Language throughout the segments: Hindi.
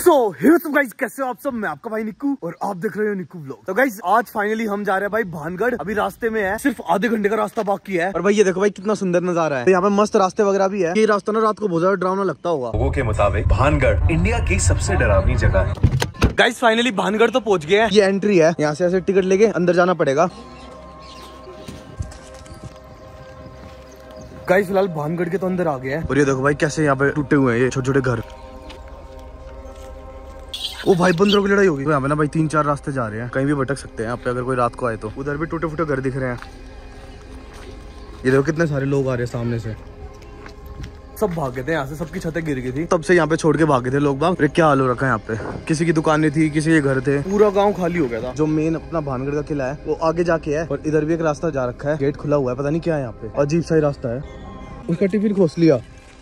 सो गाइस, कैसे हो आप सब? मैं आपका भाई निक्कू और आप देख रहे हो निक्कू व्लॉग। तो गाइस आज फाइनली हम जा रहे हैं भाई भानगढ़। अभी रास्ते में है, सिर्फ आधे घंटे का रास्ता बाकी है। और भाई ये देखो भाई कितना सुंदर नजारा है। यहाँ पे मस्त रास्ते वगैरह भी है। ये रास्ता ना रात को बहुत ज्यादा डरावना लगता होगा। लोगों के मुताबिक भानगढ़ इंडिया की सबसे डरावनी जगह है। गाइस फाइनली भानगढ़ तो पहुंच गए हैं। ये एंट्री है, यहाँ से ऐसे टिकट लेके अंदर जाना पड़ेगा। गाइस फिलहाल भानगढ़ के तो अंदर आ गए हैं। और ये देखो भाई कैसे यहाँ पे टूटे हुए हैं ये छोटे छोटे घर। ओ भाई बंदरों की लड़ाई होगी। यहाँ पे ना भाई 3-4 रास्ते जा रहे हैं, कहीं भी भटक सकते हैं यहाँ पे अगर कोई रात को आए तो। उधर भी टूटे फूटे घर दिख रहे हैं। ये देखो कितने सारे लोग आ रहे हैं सामने से। सब भाग गए थे यहाँ से, सबकी छतें गिर गई थी, तब से यहाँ पे छोड़ के भागे थे लोग बाग। क्या हाल हो रखा है यहाँ पे। किसी की दुकानें थी, किसी के घर थे, पूरा गाँव खाली हो गया था। जो मेन अपना भानगढ़ का किला है वो आगे जाके है, और इधर भी एक रास्ता जा रखा है, गेट खुला हुआ है, पता नहीं क्या है यहाँ पे, अजीब सा ही रास्ता है। उसका टिफिन खोस लिया।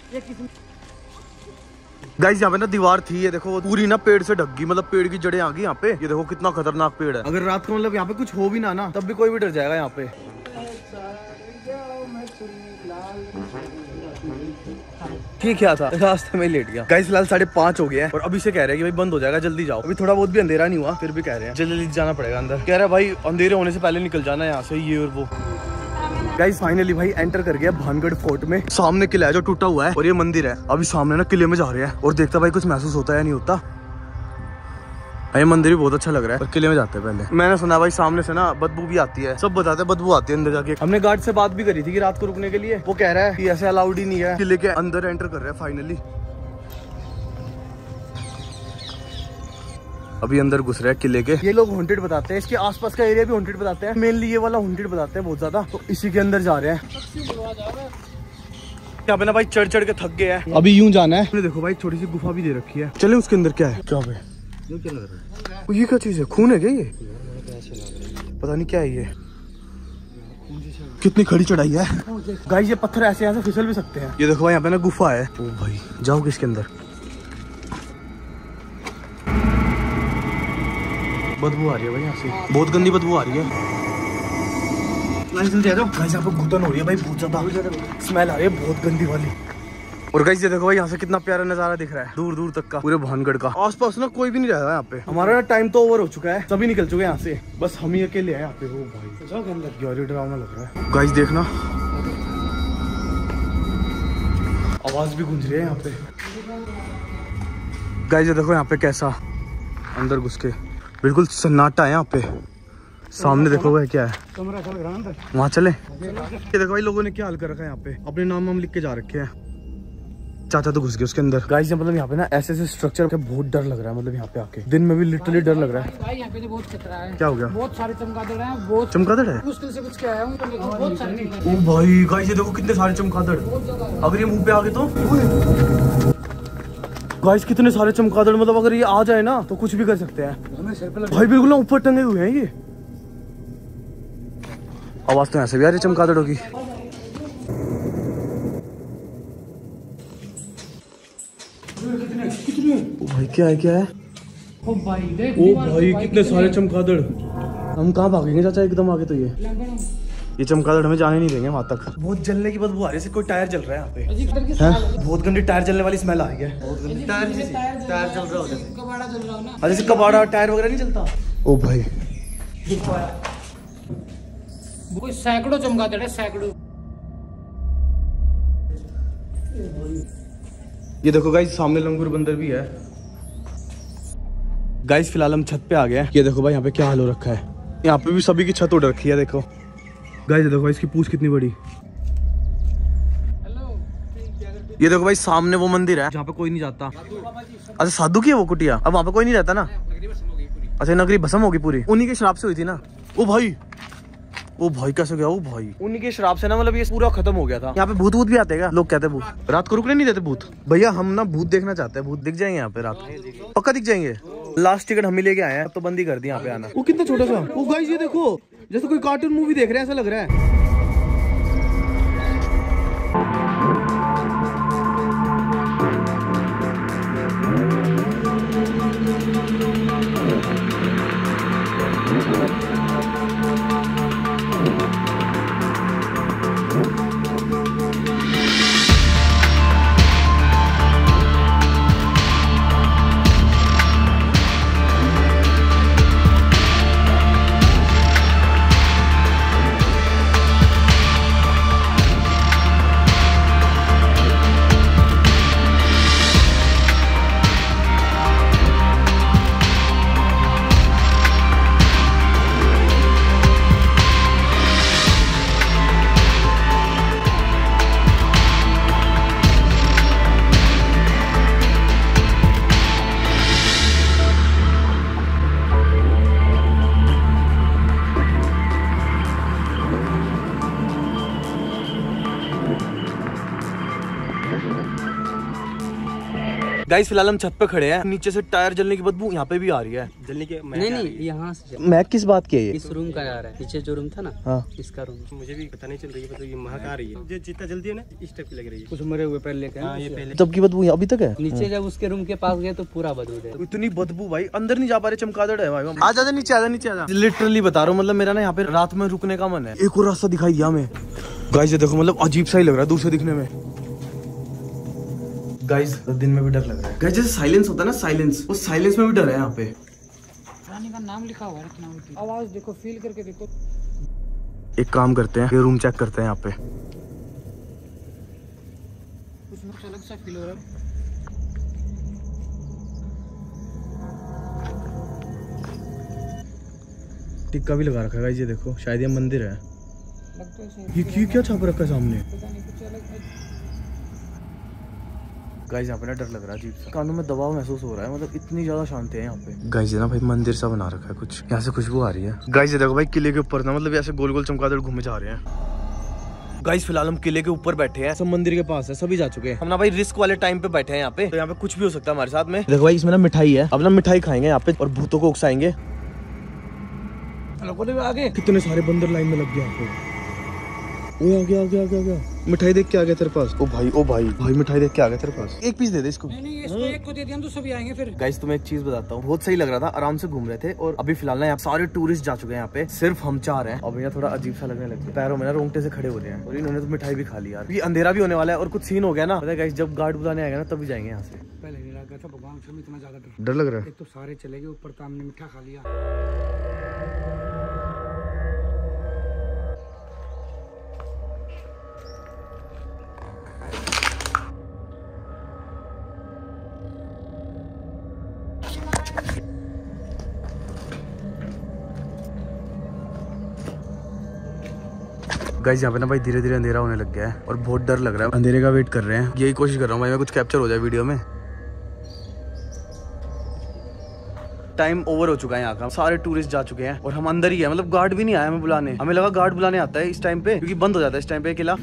गाइस यहाँ पे ना दीवार थी, ये देखो पूरी ना पेड़ से ढक गई, मतलब पेड़ की जड़ें आ गई यहाँ पे। ये देखो कितना खतरनाक पेड़ है। अगर रात को मतलब यहाँ पे कुछ हो भी ना तब भी कोई भी डर जाएगा यहाँ पे। ठीक क्या था, रास्ते में लेट गया। गाइस फिलहाल 5:30 हो गया है और अभी से कह रहे हैं कि भाई बंद हो जाएगा, जल्दी जाओ। अभी थोड़ा बहुत भी अंधेरा नहीं हुआ, फिर भी कह रहे हैं जल्दी जाना पड़ेगा अंदर। कह रहा है भाई अंधेरे होने से पहले निकल जाना यहाँ से, ये और वो। गाइस फाइनली भाई एंटर कर गया भानगढ़ फोर्ट में। सामने किला है जो टूटा हुआ है और ये मंदिर है। अभी सामने ना किले में जा रहे हैं और देखता भाई कुछ महसूस होता है या नहीं होता। ये मंदिर भी बहुत अच्छा लग रहा है, पर किले में जाते हैं पहले। मैंने सुना भाई सामने से ना बदबू भी आती है, सब बताते हैं बदबू आती है अंदर जाके। हमने गार्ड से बात भी करी थी कि रात को रुकने के लिए, वो कह रहा है कि ऐसे अलाउड ही नहीं है। किले के अंदर एंटर कर रहे हैं फाइनली। अभी अंदर घुस रहे हैं किले के। ये लोग हॉन्टेड बताते हैं, इसके आसपास का एरिया भी हॉन्टेड बताते हैं, मेनली ये वाला हॉन्टेड बताते हैं बहुत ज्यादा। तो इसी के अंदर जा रहे हैं। यहाँ पे ना भाई चढ़ चढ़ के थक गए हैं, अभी यूं जाना है। देखो भाई छोटी सी गुफा भी दे रखी है, चले उसके अंदर। क्या है क्या है? क्या लग रहा है? ये क्या चीज है? खून है क्या ये? पता नहीं क्या है ये। कितनी खड़ी चढ़ाई है गाइस। ये पत्थर ऐसे यहाँ से फिसल भी सकते हैं। ये देखो भाई यहाँ पे ना गुफा है। ओ भाई जाओ किसके अंदर। बदबू आ रही है भाई यहाँ से, बहुत गंदी बदबू आ रही है। जल्दी आ जाओ गाइस, यहाँ पे घुटन हो रही है भाई, बहुत ज्यादा स्मेल आ रही है, बहुत गंदी वाली। और गाइस ये देखो भाई यहाँ से कितना प्यारा नजारा दिख रहा है, दूर दूर तक का, पूरे भानगढ़ का। आसपास ना कोई भी नहीं रहा यहाँ पे। हमारा टाइम तो ओवर हो चुका है, सभी निकल चुके हैं यहाँ से, बस हम ही अकेले हैं यहाँ पे। वो भाई यार डरावना लग रहा है। गाइस देखना आवाज भी गूंज रही है यहाँ पे। गाइस ये देखो यहाँ पे कैसा अंदर घुस के बिल्कुल सन्नाटा है यहाँ पे। सामने देखो भाई क्या है, वहाँ चले। ये देखो भाई लोगों ने क्या हाल कर रखा है यहाँ पे, अपने नाम लिख के जा रखे हैं। चाचा तो घुस गए उसके अंदर। गाइस मतलब यहाँ पे ना ऐसे स्ट्रक्चर का बहुत डर लग रहा है, मतलब यहाँ पे आके दिन में भी लिटरली डर लग रहा है भाई। यहाँ पे तो बहुत खतरा है। क्या हो गया? बहुत सारे चमगादड़ हैं, बहुत चमगादड़ है, मुश्किल से कुछ क्या है बहुत सारे। ओ भाई गाइस ये देखो कितने सारे चमगादड़, अगर ये मुंह पे आ गए तो। गाइस कितने सारे चमगादड़, मतलब अगर ये आ जाए ना तो कुछ भी कर सकते हैं भाई। बिल्कुल ऊपर टंगे हुए हैं ये। आवाज तो ऐसे भी आ रही चमगादड़ों की। ओ भाई क्या है क्या है? ओ भाई कितने सारे चमगादड़। हम कहाँ भागेंगे चाचा एकदम आगे तो। ये चमगादड़ हमें जाने नहीं देंगे वहां तक। बहुत जलने की बदबू आ रही है, कोई टायर जल रहा है यहाँ पे। बहुत गंदी टायर जलने वाली स्मेल आ रही है। टायर जल रहा हो जैसे कबाड़ा टायर वगैरह नहीं जलता। ओ भाई सैकड़ों चमगादड़ है, सैकड़ों। ये देखो गाइस सामने लंगूर बंदर भी है। गाइस फिलहाल हम छत पे आ गए हैं। ये देखो भाई यहाँ पे क्या हाल हो रखा है, यहाँ पे भी सभी की छत उड़ रखी है। देखो गाइस ये देखो भाई इसकी पूंछ कितनी बड़ी। ये देखो भाई सामने वो मंदिर है जहाँ पे कोई नहीं जाता। अच्छा साधु की है वो कुटिया, अब वहाँ पे कोई नहीं रहता ना। अच्छा नगरी भस्म होगी पूरी, उन्हीं के श्राप से हुई थी ना। ओ भाई कैसे गया? ओ भाई उन्हीं के श्राप से ना, मतलब ये पूरा खत्म हो गया था। यहाँ पे भूत भी आते हैं, लोग कहते हैं भूत रात को रुकने नहीं देते भूत। भैया हम ना भूत देखना चाहते हैं, भूत दिख जाएंगे यहाँ पे रात को, पक्का दिख जाएंगे। लास्ट टिकट हम ही लेके आए हैं, तो बंद ही कर दी यहाँ पे आना। वो कितना छोटा सा। ओ गाइस ये देखो जैसे कोई कार्टून मूवी देख रहे हैं ऐसा लग रहा है। गाइस फिलहाल हम छत पे खड़े हैं, नीचे से टायर जलने की बदबू यहाँ पे भी आ रही है। जलने के नहीं यहाँ से मैं किस बात की है ये? इस रूम का आ रहा है, नीचे जो रूम था ना, हाँ इसका रूम। मुझे भी पता नहीं चल रही है, मतलब ये महक आ रही है जो जितना जल्दी है ना इस टाइप की लग रही है। कुछ मरे हुए पहले के हाँ ये पहले तब की बदबू अभी तक है। नीचे जब उसके रूम के पास गए तो पूरा बदबू है। इतनी बदबू भाई, अंदर नहीं जा पा रहे, चमगादड़ है भाई। आ जा नीचे, आजा नीचे, आजा। लिटरली बता रहा हूँ, मतलब मेरा ना यहाँ पे रात में रुकने का मन है। एक और रास्ता दिखाई दिया हमें गाइस, ये देखो, मतलब अजीब सा ही लग रहा है दूर से दिखने में। गाइस दिन में भी डर लग रहा है। गाइस जैसे साइलेंस होता है ना, साइलेंस, उस साइलेंस में भी डर है यहाँ पे। रानी का नाम लिखा हुआ है, आवाज देखो, फील करके देखो। एक काम करते हैं, ये रूम चेक करते हैं यहाँ पे। कुछ अलग सा फील हो रहा है। टिक्का भी लगा रखा है गाइस, ये देखो, शायद ये मंदिर है। लगता है ये क्या छाप रखा है सामने? पता नहीं, कुछ अलग है। गाइस यहाँ पे ना डर लग रहा है, अजीब सा कानों में दबाव महसूस हो रहा है, मतलब इतनी ज्यादा शांति है यहाँ पे। गाइस ये ना भाई मंदिर सा बना रखा है कुछ, यहाँ से खुशबू आ रही है। गाइस ये देखो भाई, किले के ऊपर ना, मतलब ऐसे गोल गोल चमगादड़ घूमे जा रहे हैं। गाइस फिलहाल हम किले के ऊपर बैठे हैं, सब मंदिर के पास है, सभी जा चुके हैं। हम ना भाई रिस्क वाले टाइम पे बैठे हैं यहाँ पे, तो यहाँ पे कुछ भी हो सकता है हमारे साथ में। देखो भाई इसमें ना मिठाई है, अब ना मिठाई खाएंगे यहाँ पे और भूतों को उकसाएंगे। आगे कितने सारे बंदर लाइन में लग गए यहाँ पे। वो आ गया। मिठाई देख के आ गया तेरे पास। ओ भाई मिठाई देख के आ गया तेरे पास। एक पीस दे दे इसको। नहीं इसको एक को दे दिया तो सभी आएंगे फिर। गाइस तुम्हें एक चीज बताता हूँ, बहुत सही लग रहा था, आराम से घूम रहे थे, और अभी फिलहाल ना यहाँ सारे टूरिस्ट जा चुके हैं यहाँ पे, सिर्फ हम 4 हैं। अब यहाँ थोड़ा अजीब सा लगने लग गया, पैरों में ना रोंगटे से खड़े हो रहे हैं, और इन्होंने तो मिठाई भी खा ली यार। ये अंधेरा भी होने वाला है और कुछ सीन हो गया ना, पता है गाइस, जब गार्ड बुलाने आएगा ना तभी जाएंगे यहाँ से। पहले नहीं लगा था भगवान से इतना ज्यादा डर लग रहा है। एक तो सारे चले गए, ऊपर तो हमने मीठा खा लिया। गाइस यहाँ पे ना भाई धीरे धीरे अंधेरा होने लग गया है और बहुत डर लग रहा है, अंधेरे का वेट कर रहे हैं। यही कोशिश कर रहा हूँ भाई मैं कुछ कैप्चर हो जाए वीडियो में। टाइम ओवर हो चुका है यहाँ का, सारे टूरिस्ट जा चुके हैं और हम अंदर ही है, मतलब गार्ड भी नहीं आया हमें बुलाने। हमें लगा गार्ड बुलाने आता है इस टाइम पे, क्योंकि बंद हो जाता है इस टाइम पे किला।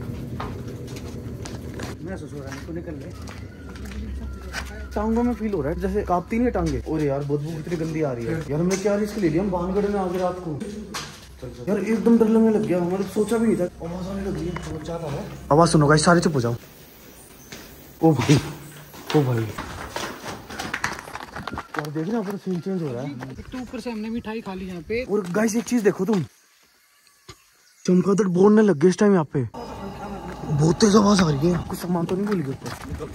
महसूस हो रहा है, तो निकल ले। टांगों में फील हो रहा है जैसे कांपती नहीं है टांगे। और यार बदबू कितनी गंदी आ रही है यार, हमने क्या रिस्क ले लिया, हम भानगढ़ में आ गए रात को यार, एकदम डर लगने लग गया, मतलब सोचा भी नहीं था। आवाज आने लग रही है, आवाज सुनो गाइस, सारे चुप हो जाओ। ओ भाई यार देख रहे हैं सीन चेंज हो रहा है। एक तो ऊपर से हमने मिठाई खा ली यहाँ पे। और गाइस एक चीज देखो तुम, चमगादड़ बोलने लग गए इस टाइम यहाँ पे, बहुत तेज आवाज आ रही है। कुछ सामान तो नहीं भूल गए ऊपर?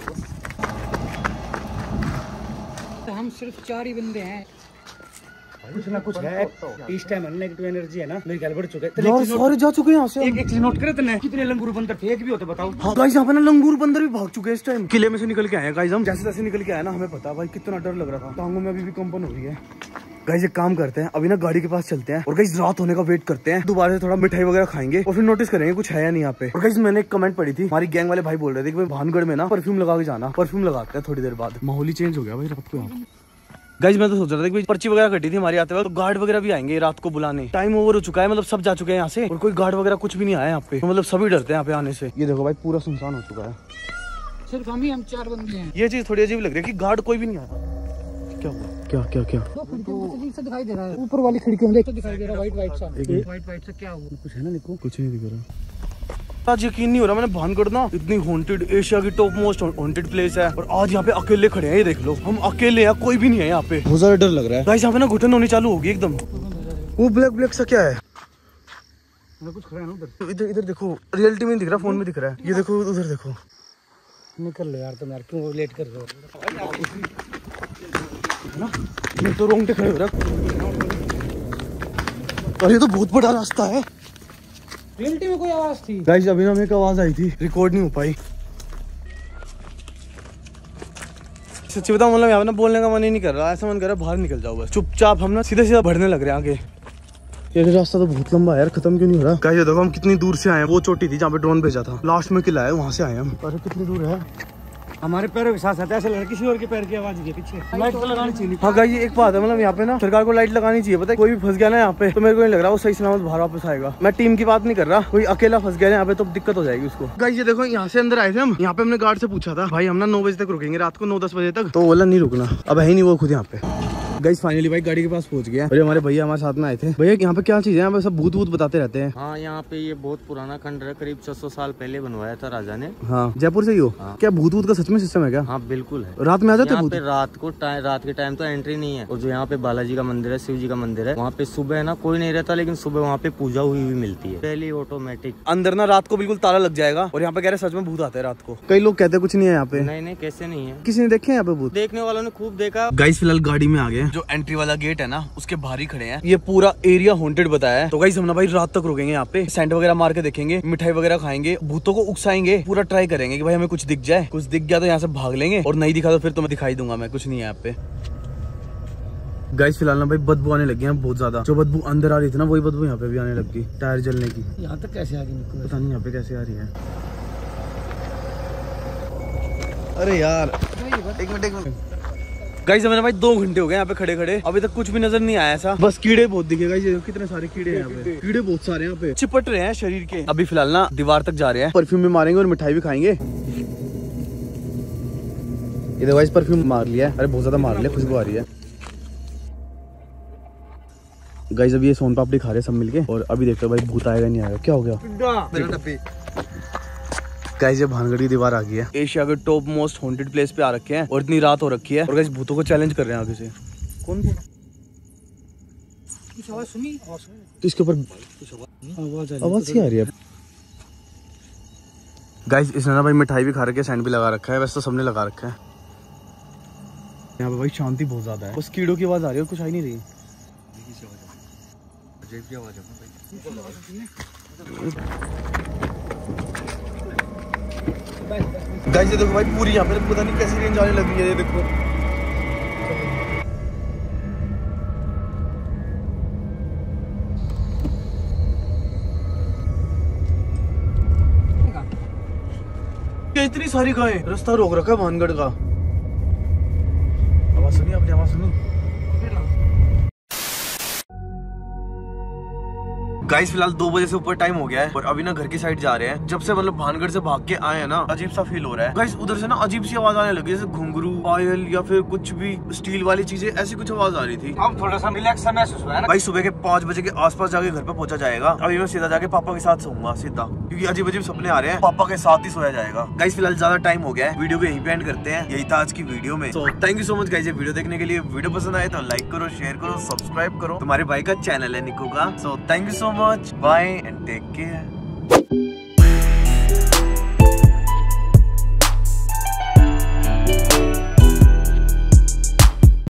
तो हम सिर्फ 4 ही बंदे हैं। कुछ ना कुछ है इस टाइम, नेगेटिव एनर्जी है ना, मेरी गल बढ़ चुके हैं। यार सारे जा चुके हैं यहाँ से। एक चीज नोट करे तूने, कितने लंगूर बंदर फेक भी होते बताओ। हाँ गाइस यहाँ पे ना लंगूर बंदर भी भाग चुके हैं इस टाइम। किले में से निकल के आए हैं गाइस हम, जैसे जैसे निकल के आए ना, हमें पता भाई कितना डर लग रहा था, टांगों में अभी भी कंपन हो रही है। गाइस एक काम करते हैं, अभी ना गाड़ी के पास चलते हैं और गाइस रात होने का वेट करते हैं, दोबारा से थोड़ा मिठाई वगैरह खाएंगे और फिर नोटिस करेंगे कुछ है या नहीं यहाँ पे। और गाइस मैंने एक कमेंट पढ़ी थी, हमारी गैंग वाले भाई बोल रहे थे कि भाई भानगढ़ में ना परफ्यूम लगा के जाना। परफ्यूम लगाते हैं थोड़ी देर बाद, माहौल ही चेंज हो गया भाई रात को यहाँ। गाइस मैं तो सोच रहा था कि पर्ची वगैरह कटी थी हमारी आते वक्त, तो गार्ड वगैरह भी आएंगे रात को बुलाने। टाइम ओवर हो चुका है, मतलब सब जा चुके हैं यहाँ से और कोई गार्ड वगैरह कुछ भी नहीं आया यहाँ पे, तो मतलब सभी डरते हैं यहाँ पे आने से। ये देखो भाई पूरा सुनसान हो चुका है, सिर्फ हम 4 बंदे हैं। ये चीज थोड़ी अजीब लग रही है कि गार्ड कोई भी नहीं आया। क्या हुआ? क्या दो खिड़कियों में से दिखाई दे रहा है, ऊपर वाली खिड़कियों में तो दिखाई दे रहा है व्हाइट सा। व्हाइट सा क्या हुआ? कुछ है ना, देखो कुछ नहीं दिख रहा। आज यकीन नहीं हो रहा, मैंने भानगढ़ ना इतनी हॉन्टेड, एशिया की टॉप मोस्ट हॉन्टेड प्लेस है और आज यहाँ पे अकेले खड़े हैं। ये देख लो, हम अकेले हैं, कोई भी नहीं है यहाँ पे, बहुत ज्यादा डर लग रहा है। गाइस यहाँ पे ना घुटन होनी चालू होगी एकदम। वो ब्लैक सा क्या है? कुछ खड़ा है ना उधर, इधर देखो, रियलिटी में दिख रहा है, फोन में दिख रहा है। ये देखो उधर देखो, निकल लो यार, तुम यार क्यों लेट कर रहे हो? मैं तो रोंगटे खड़े हो रहा है। और ये तो बहुत बड़ा रास्ता है। रियलिटी में कोई आवाज थी गाइस, अभी ना एक आवाज आई थी, रिकॉर्ड नहीं हो पाई। सच्ची बताऊं, मतलब यहाँ ना बोलने का मन ही नहीं कर रहा, ऐसा मन कर रहा है बाहर निकल जाओ बस चुपचाप। हम ना सीधा बढ़ने लग रहे हैं आगे। ये रास्ता तो बहुत लंबा है यार, खत्म क्यों नहीं हो रहा? गाइस ये देखो हम कितनी दूर से आए हैं, वो चोटी थी जहाँ पे ड्रोन भेजा था, लास्ट में किला है, वहाँ से आए हम। अरे कितनी दूर है, हमारे पैरों के साथ साथ ऐसे लगा किसी और के पैर की आवाज के पीछे लाइट तो लगानी चाहिए। हाँ गाइस ये एक बात है, मतलब यहाँ पे ना सरकार को लाइट लगानी चाहिए। पता है कोई भी फंस गया ना यहाँ पे तो मेरे को नहीं लग रहा वो सही सलामत बाहर वापस आएगा। मैं टीम की बात नहीं कर रहा, कोई अकेला फंस गया यहाँ पे तो दिक्कत हो जाएगी उसको। गाइस ये देखो यहाँ से अंदर आए थे हम, यहाँ पे हमने गार्ड से पूछा था भाई हम ना 9 बजे तक रुकेंगे, रात को 9-10 बजे तक, तो बोला नहीं रुकना। अब है ही नहीं वो खुद यहाँ पे। गाइस फाइनली भाई गाड़ी के पास पहुंच गया और हमारे भैया हमारे साथ में आए थे। भैया यहाँ पे क्या चीज है, यहाँ पे सब भूत भूत बताते रहते हैं। हाँ यहाँ पे ये बहुत पुराना खंडर है, करीब 600 साल पहले बनवाया था राजा ने। हाँ जयपुर से ही हो? हाँ। क्या भूत भूत का सच में सिस्टम है क्या? हाँ बिल्कुल है। रात में आ जाते यहाँ पे रात के टाइम तो एंट्री नहीं है। और जो यहाँ पे बालाजी का मंदिर है, शिव जी का मंदिर है, वहाँ पे सुबह है ना कोई नहीं रहता, लेकिन सुबह वहाँ पे पूजा हुई हुई मिलती है पहले ऑटोमेटिक। अंदर ना रात को बिल्कुल ताला लग जाएगा और यहाँ पे कह रहे सच में भूत आते हैं रात को। कई लोग कहते कुछ नहीं है यहाँ पे। नहीं कैसे नहीं है, किसी ने देखे यहाँ पे भूत? देखने वालों ने खूब देखा। गाइस फिलहाल गाड़ी में आ गए, जो एंट्री वाला गेट है ना उसके बाहर ही खड़े हैं। ये पूरा एरिया हॉन्टेड बताया है। तो गाइस हम ना भाई रात तक रुकेंगे यहाँ पे, सेंट वगैरह मार के देखेंगे, मिठाई वगैरह खाएंगे, भूतों को उकसाएंगे, पूरा ट्राई करेंगे कि भाई हमें कुछ दिख जाए। कुछ दिख गया तो यहाँ से भाग लेंगे और नहीं दिखा तो फिर तो मैं दिखाई दूंगा मैं कुछ नहीं है यहाँ पे। गाइस फिलहाल ना भाई बदबू आने लगी है बहुत ज्यादा। जो बदबू अंदर आ रही थी ना वही बदबू यहाँ पे भी आने लगी, टायर जलने की। यहाँ तक कैसे आ गई पता नहीं यहाँ पे कैसे आ रही है। अरे यार एक मिनट गाइस हमें भाई 2 घंटे हो गए यहाँ पे खड़े खड़े, अभी तक कुछ भी नजर नहीं आया ऐसा। बस कीड़े बहुत दिखे गाइस, कितने सारे कीड़े हैं यहाँ पे, कीड़े बहुत सारे यहाँ पे चिपट रहे हैं शरीर के। अभी फिलहाल ना दीवार तक जा रहे हैं, परफ्यूम भी मारेंगे और मिठाई भी खाएंगे। इधर गाइस परफ्यूम मार लिया है, अरे बहुत ज्यादा मार लिया, खुशबू आ रही है। गाइस अभी ये सोन पापड़ी खा रहे हैं सब मिलके और अभी देखते हैं भाई भूत आएगा नहीं आएगा। क्या हो गया? गाइस ये भानगढ़ की दीवार आ गई है, एशिया के टॉप मोस्ट हॉन्टेड प्लेस पे आ रखे हैं और इतनी रात हो रखी है और गाइस भूतों को चैलेंज कर रहे हैं आगे से। कौन कुछ आवाज सुनी? तो इसके ऊपर आवाज सी आ रही है। गाइस इसने ना भाई मिठाई भी खा रखी है, सैंड भी लगा रखा है, वैसे तो सबने लगा रखा है। यहाँ पे भाई शांति बहुत ज्यादा है, बस कीड़ों की आवाज आ रही है, कुछ आ ही नहीं रही। गाइस ये देखो भाई पूरी यहाँ पे पता नहीं कैसी रेंज आने लगी है, ये देखो। इतनी सारी गायें, रास्ता रोक रखा है भानगढ़ का। आवाज सुनी आपने? आवाज सुनी? गाइस फिलहाल 2 बजे से ऊपर टाइम हो गया है और अभी ना घर की साइड जा रहे हैं। जब से मतलब भानगढ़ से भाग के आए हैं ना अजीब सा फील हो रहा है। गाइस उधर से ना अजीब सी आवाज आने लगी, जैसे घुंघरू, पायल या फिर कुछ भी स्टील वाली चीजें, ऐसी कुछ आवाज आ रही थी। अब थोड़ा सा रिलैक्स सा महसूस हुआ है ना। भाई सुबह के 5 बजे के आसपास जाके घर पे पहुंचा जाएगा। अभी मैं सीधा जाके पापा के साथ सोऊंगा सीधा, क्योंकि अजीब अजीब सपने आ रहे हैं, पापा के साथ ही सोया जाएगा। गाइस फिलहाल ज्यादा टाइम हो गया है, वीडियो को यहीं पे एंड करते हैं। यही था आज की वीडियो में। So thank you so much guys ये वीडियो देखने के लिए। वीडियो पसंद आए तो लाइक करो, शेयर करो, सब्सक्राइब करो। तुम्हारे भाई का चैनल है निको का। So thank you so much, bye and take care.